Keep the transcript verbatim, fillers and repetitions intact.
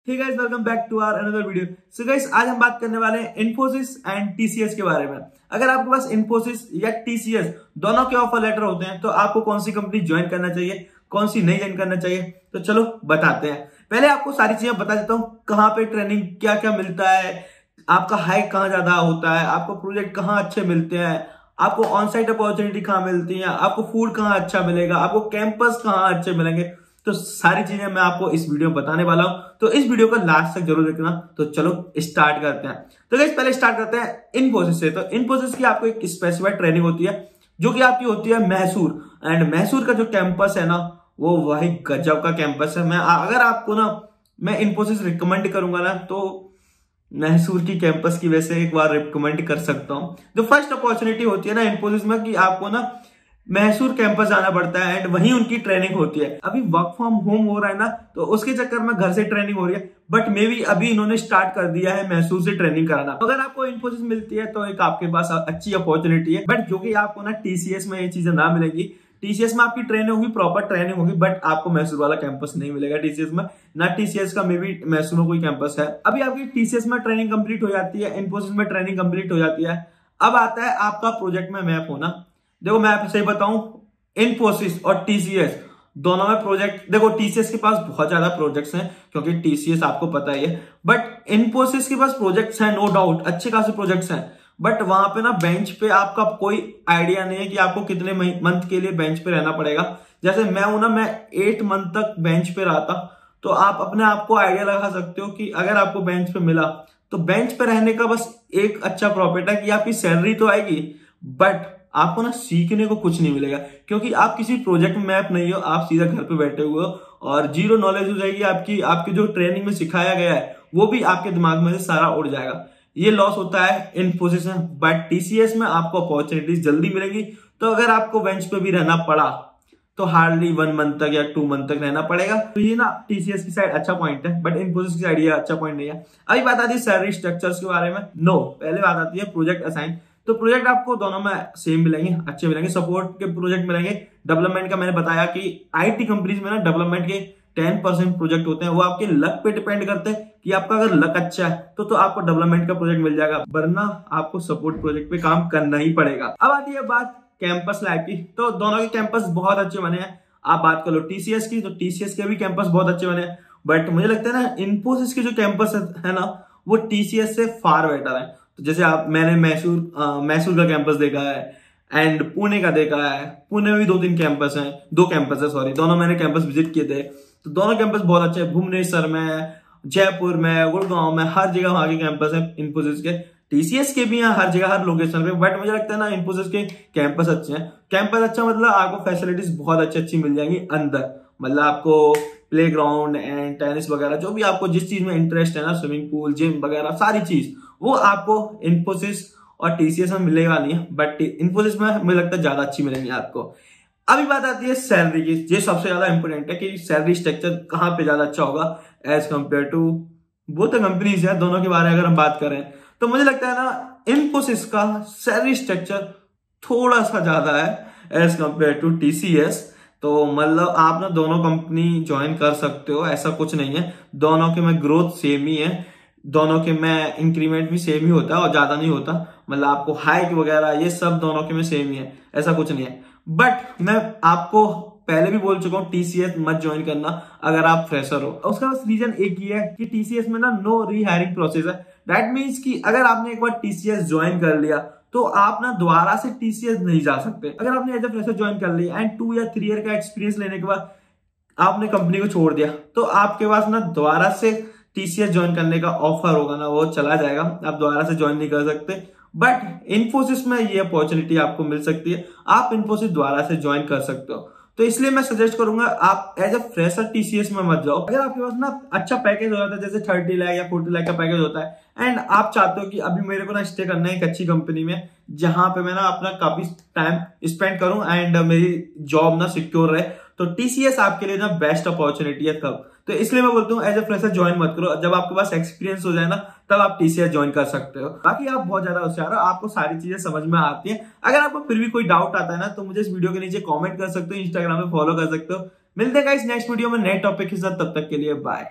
Hey guys, welcome back to our another video. So guys, आज हम बात करने वाले हैं इन्फोसिस एंड टीसीएस के बारे में। अगर आपके पास इन्फोसिस या टीसीएस दोनों के ऑफर लेटर होते हैं तो आपको कौन सी कंपनी ज्वाइन करना चाहिए, कौन सी नहीं ज्वाइन करना चाहिए, तो चलो बताते हैं। पहले आपको सारी चीजें बता देता हूँ, कहाँ पे ट्रेनिंग क्या क्या मिलता है, आपका हाइक कहाँ ज्यादा होता है, आपको प्रोजेक्ट कहाँ अच्छे मिलते हैं, आपको ऑन साइट अपॉर्चुनिटी कहाँ मिलती है, आपको फूड कहाँ अच्छा मिलेगा, आपको कैंपस कहाँ अच्छे मिलेंगे। तो सारी चीजें मैं आपको इस वीडियो में बताने वाला हूं, तो इस वीडियो को लास्ट तक जरूर देखना। तो चलो स्टार्ट करते हैं। तो गाइस, पहले स्टार्ट करते हैं इन्फोसिस से। तो इन्फोसिस की आपको एक स्पेसिफाइड ट्रेनिंग होती है जो कि आपकी होती है मैसूर। एंड मैसूर का जो कैंपस है ना, वो वही गजब का कैंपस है। मैं अगर आपको ना मैं इन्फोसिस रिकमेंड करूंगा ना, तो मैसूर की कैंपस की वजह से एक बार रिकमेंड कर सकता हूं। जो फर्स्ट अपॉर्चुनिटी होती है ना इन्फोसिस में, कि आपको ना मैसूर कैंपस जाना पड़ता है एंड वहीं उनकी ट्रेनिंग होती है। अभी वर्क फ्रॉम होम हो रहा है ना, तो उसके चक्कर में घर से ट्रेनिंग हो रही है, बट मे बी अभी इन्होंने स्टार्ट कर दिया है मैसूर से ट्रेनिंग कराना। अगर आपको इन्फोसिस मिलती है तो एक आपके पास अच्छी अपॉर्चुनिटी है, बट जो कि आपको ना टीसीएस में ये चीजें ना मिलेगी। टीसीएस में आपकी ट्रेनिंग होगी, प्रॉपर ट्रेनिंग होगी, बट आपको मैसूर वाला कैंपस नहीं मिलेगा टीसीएस में। ना टीसीएस का मे बी मैसूर में कोई कैंपस है। अभी आपकी टीसीएस में ट्रेनिंग कंप्लीट हो जाती है, इन्फोसिस में ट्रेनिंग कंप्लीट हो जाती है। अब आता है आपका प्रोजेक्ट में मैप होना। देखो, मैं आपसे बताऊं, इन्फोसिस और टीसीएस दोनों में प्रोजेक्ट, देखो टीसीएस के पास बहुत ज्यादा प्रोजेक्ट्स हैं क्योंकि टीसीएस आपको पता ही है, बट इन्फोसिस के पास प्रोजेक्ट्स हैं, नो डाउट अच्छे खासे प्रोजेक्ट्स हैं। बट वहां पे ना बेंच पे आपका कोई आइडिया नहीं है कि आपको कितने मंथ के लिए बेंच पे रहना पड़ेगा। जैसे मैं हूं ना, मैं एट मंथ तक बेंच पे रहा था, तो आप अपने आप को आइडिया लगा सकते हो कि अगर आपको बेंच पे मिला तो बेंच पे रहने का बस एक अच्छा प्रॉफिट है कि आपकी सैलरी तो आएगी, बट आपको ना सीखने को कुछ नहीं मिलेगा, क्योंकि आप किसी प्रोजेक्ट में मैप नहीं हो, आप सीधा घर पे बैठे हुए हो और जीरो नॉलेज हो जाएगी आपकी। आपकी जो ट्रेनिंग में सिखाया गया है वो भी आपके दिमाग में से सारा उड़ जाएगा। ये लॉस होता है इन्फोसिस में, बट टीसीएस में आपको अपॉर्चुनिटीज जल्दी मिलेगी। तो अगर आपको बेंच पे भी रहना पड़ा तो हार्डली वन मंथ तक या टू मंथ तक रहना पड़ेगा। तो ये ना टीसीएस की साइड अच्छा पॉइंट है, बट इन्फोसिस की साइड ये अच्छा पॉइंट नहीं है। अभी बात आती है सैलरी स्ट्रक्चर्स के बारे में। नो, पहले बात आती है प्रोजेक्ट असाइन। तो प्रोजेक्ट आपको दोनों में सेम मिलेंगे, अच्छे मिलेंगे। सपोर्ट के प्रोजेक्ट मिलेंगे, डेवलपमेंट का मैंने बताया कि आईटी कंपनीज में ना डेवलपमेंट के टेन परसेंट प्रोजेक्ट होते हैं। वो आपके लक पे डिपेंड करते हैं कि आपका अगर लक अच्छा है तो तो आपको डेवलपमेंट का प्रोजेक्ट मिल जाएगा, वरना आपको सपोर्ट प्रोजेक्ट पे काम करना ही पड़ेगा। अब आती है बात कैंपस लाइफ की। तो दोनों के कैंपस बहुत अच्छे बने हैं। आप बात कर लो टीसीएस की, तो टीसीएस के भी कैंपस बहुत अच्छे बने हैं, बट मुझे लगता है ना इन्फोसिस के जो कैंपस है ना, वो टीसीएस से फार बेटर है। तो जैसे आप मैंने मैसूर मैसूर का कैंपस देखा है एंड पुणे का देखा है। पुणे में भी दो तीन कैंपस हैं, दो कैंपस है सॉरी, दोनों मैंने कैंपस विजिट किए थे। तो दोनों कैंपस बहुत अच्छे हैं। भुवनेश्वर में, जयपुर में, गुड़गांव में, हर जगह वहां के कैंपस है इन्फोसिस के। टीसीएस के भी हैं हर जगह, हर लोकेशन पे, बट मुझे लगता है ना इन्फोसिस के कैंपस अच्छे हैं। कैंपस अच्छा मतलब आपको फैसिलिटीज बहुत अच्छी अच्छी मिल जाएंगी अंदर, मतलब आपको प्ले ग्राउंड एंड टेनिस वगैरह, जो भी आपको जिस चीज में इंटरेस्ट है ना, स्विमिंग पूल, जिम वगैरह, सारी चीज वो आपको इन्फोसिस और टीसीएस में मिलने वाली है। बट इन्फोसिस में मुझे लगता है ज्यादा अच्छी मिलेंगी आपको। अभी बात आती है सैलरी की। ये सबसे ज्यादा इंपॉर्टेंट है कि सैलरी स्ट्रक्चर कहाँ पे ज्यादा अच्छा होगा as compare to both companies है। दोनों के बारे में अगर हम बात करें तो मुझे लगता है ना इन्फोसिस का सैलरी स्ट्रक्चर थोड़ा सा ज्यादा है एज कंपेयर टू टीसीएस। तो मतलब आप ना दोनों कंपनी ज्वाइन कर सकते हो, ऐसा कुछ नहीं है। दोनों के में ग्रोथ सेम ही है, दोनों के में इंक्रीमेंट भी सेम ही होता है और ज्यादा नहीं होता। मतलब आपको हाइक वगैरह ये सब दोनों के में सेम ही है, ऐसा कुछ नहीं है। बट मैं आपको पहले भी बोल चुका हूँ, टीसीएस मत ज्वाइन करना अगर आप फ्रेशर हो। उसका बस रीजन एक ही है कि टीसीएस में ना नो रीहायरिंग प्रोसेस है। दैट मीन्स कि अगर आपने एक बार टीसीएस ज्वाइन कर लिया तो आप ना दोबारा से टीसीएस नहीं जा सकते। अगर आपने एज ए फ्रेशर ज्वाइन कर लिया एंड टू या थ्री ईयर का एक्सपीरियंस लेने के बाद आपने कंपनी को छोड़ दिया, तो आपके पास ना दोबारा से टीसीएस ज्वाइन करने का ऑफर होगा ना, वो चला जाएगा, आप दोबारा से ज्वाइन नहीं कर सकते। बट इन्फोसिस में ये अपॉर्चुनिटी आपको मिल सकती है, आप इन्फोसिस दोबारा से ज्वाइन कर सकते हो। तो इसलिए मैं सजेस्ट करूंगा आप एज अ फ्रेशर टीसीएस में मत जाओ। अगर आपके पास ना अच्छा पैकेज हो जाता है, जैसे थर्टी लाख या फोर्टी लाख का पैकेज होता है एंड आप चाहते हो कि अभी मेरे को ना स्टे करना है एक अच्छी कंपनी में जहां पे मैं ना अपना काफी टाइम स्पेंड करूं एंड मेरी जॉब ना सिक्योर रहे, तो टीसीएस आपके लिए ना बेस्ट अपॉर्चुनिटी है तब। तो इसलिए मैं बोलता हूँ एज ए फ्रेशर ज्वाइन मत करो, जब आपके पास एक्सपीरियंस हो जाए ना तब आप टीसीएस ज्वाइन कर सकते हो। बाकी आप बहुत ज्यादा होशियार हो, आपको सारी चीजें समझ में आती हैं। अगर आपको फिर भी कोई डाउट आता है ना तो मुझे इस वीडियो के नीचे कमेंट कर सकते हो, इंस्टाग्राम पे फॉलो कर सकते हो। मिलते हैं गाइस नेक्स्ट वीडियो में नए टॉपिक के साथ, तब तक के लिए बाय।